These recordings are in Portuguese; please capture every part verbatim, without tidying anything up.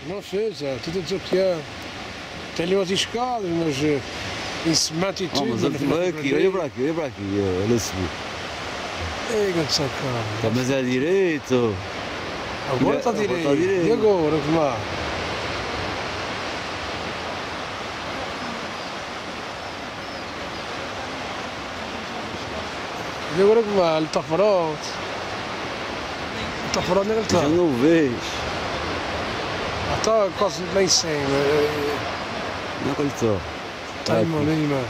Não fez, é, tudo a dizer o que é. Tem ali umas escadas, mas uh, em cimento e Ah, tudo. mas olha aqui, olha para aqui, olha para aqui, olha a subir. Ei, grande sacana. Tá, mas é direito. Agora está Agora direito. tá direito. E agora, como é? E agora como é? Ele está farol. Está farol, onde é que ele está? Já não vejo. Está quase lá em cima. Não é que ele está. Está aí, mano, aí, mano.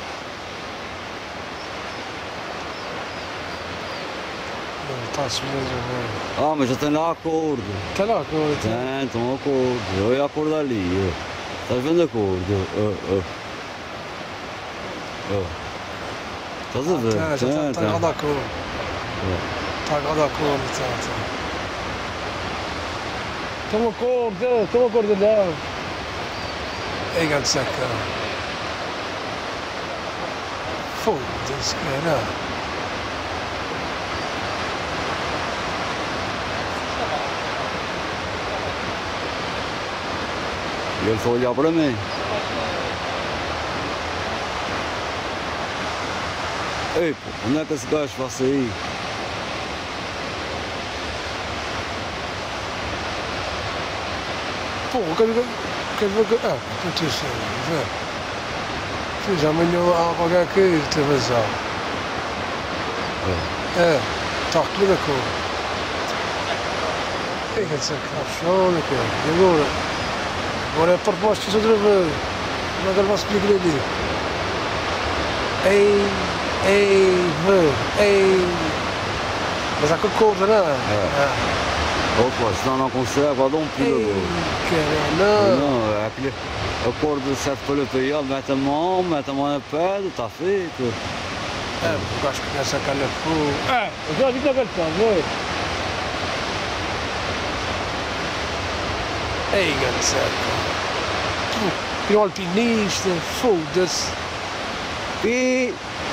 Está a subir a ver. Ah, mas já tem lá acordo. Está lá, agora. Tem, tem um acordo. Olha a acordo ali. Estás vendo a acordo? Oh, oh. Oh. Estás a ver? Está, já está, está agarrado à cor. Está agarrado à cor, está, está. Estão a cor, estão a cor de lá. Ei, grande sacana. Foda-se, cara. E ele foi olhar para mim. Ei, pô, onde é que esse gajo vai sair? Pô, quer ver quer ver que. Ah, aconteceu, vê. Fiz amanhã há qualquer aqui, teve razão. É, está tudo a cor. Ei, grande sacana, chora, cara. E agora? Agora é proposta outra vez. Como é que ele vai se pedir ali? Ei, ei, vê, ei. Mas há que acorda, não é? É. Opa, senão não consegue, vai dar um pulo Ei, agora. cara, não. Não, é aquele acordo serve para olhar para ele, mete a mão, mete a mão na pedra, está feito. É, o gajo conhece a calha fogo. É, eu já vi que é verdade, não é? Ei, grande seca. E um alpinista, foda-se. E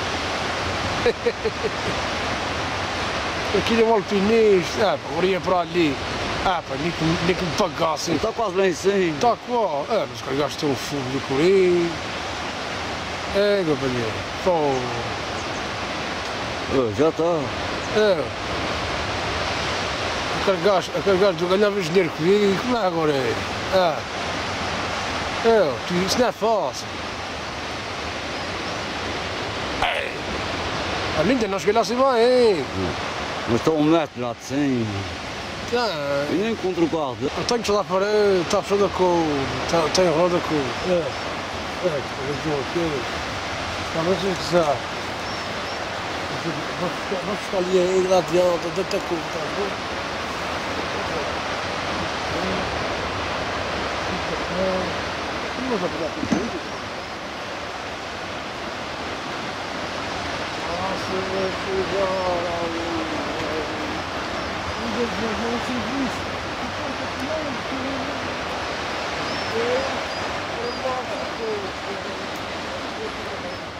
Aquilo é um alpinista. Ah, pá, agora ia para ali. Ah, pá, nem que, nem que me pagassem. está quase lá em cima. Está qual? É, mas os gajos estão o fundo do Corim. É, companheiro. Pô. Oh, já está. É. Aquele gajo, aquele gajo ganhava dinheiro comigo, como é agora é? Ah. É, tu, isso não é fácil. É. Ainda não cheguei lá assim bem, hein? Mas está um metro lá de cima. Ah, Eu nem encontro o carro. eu tenho que ir lá para ele, está fechando a cor, está, tem roda com. É. É, eu estou aqui. Não, mas se quiser. Vamos ficar ali aí, lá adiante, dentro da curva, está bom? Não vai pegar tudo? Nossa, vai chegar. Não vou seguir isso. É, eu vou fazer.